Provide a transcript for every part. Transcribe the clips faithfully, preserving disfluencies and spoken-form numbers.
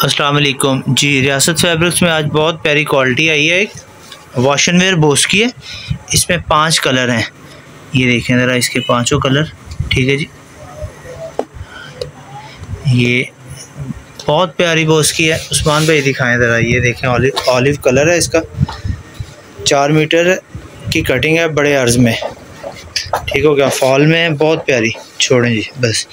अस्सलाम वालेकुम जी। रियासत फैब्रिक्स में आज बहुत प्यारी क्वालिटी आई है। एक वॉशन वेयर बोस की है। इसमें पांच कलर हैं, ये देखें ज़रा इसके पांचों कलर। ठीक है जी, ये बहुत प्यारी बोस की है। उस्मान भाई दिखाएं ज़रा, ये देखें ऑलिव ऑलिव कलर है इसका। चार मीटर की कटिंग है बड़े अर्ज में। ठीक हो गया, फॉल में है, बहुत प्यारी। छोड़ें जी बस,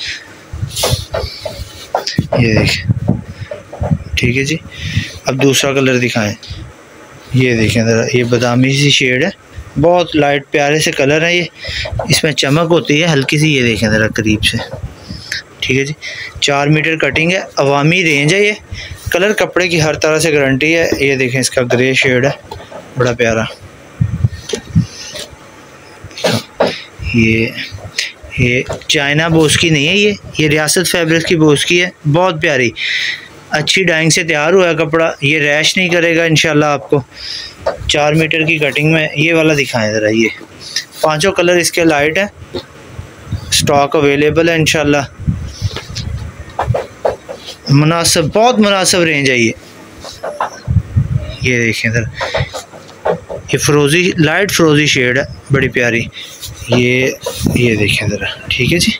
ये देखें। ठीक है जी, अब दूसरा कलर दिखाएं। ये देखें ज़रा, ये बादामी सी शेड है, बहुत लाइट प्यारे से कलर है। ये इसमें चमक होती है हल्की सी, ये देखें ज़रा करीब से। ठीक है जी, चार मीटर कटिंग है, अवामी रेंज है। ये कलर कपड़े की हर तरह से गारंटी है। ये देखें इसका ग्रे शेड है, बड़ा प्यारा। ये ये चाइना बोस की नहीं है, ये ये रियासत फैब्रिक्स की बोस की है। बहुत प्यारी अच्छी डाइंग से तैयार हुआ है कपड़ा, ये रैश नहीं करेगा इंशाल्लाह आपको। चार मीटर की कटिंग में ये वाला दिखाएं ज़रा। ये पांचों कलर इसके लाइट है, स्टॉक अवेलेबल है इंशाल्लाह। मुनासिब, बहुत मुनासिब रेंज है ये। ये देखें ज़रा, ये फ्रोज़ी लाइट फ्रोज़ी शेड है, बड़ी प्यारी। ये ये देखें ज़रा। ठीक है जी,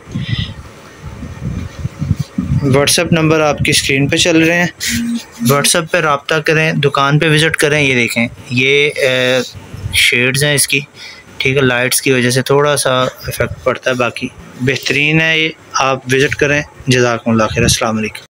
व्हाट्सएप नंबर आपकी स्क्रीन पे चल रहे हैं, व्हाट्सएप पे रब्ता करें, दुकान पे विज़िट करें। ये देखें, ये शेड्स हैं इसकी। ठीक है, लाइट्स की वजह से थोड़ा सा इफ़ेक्ट पड़ता है, बाकी बेहतरीन है ये। आप विज़िट करें। जज़ाकुमुल्लाह खैर। अस्सलाम वालेकुम।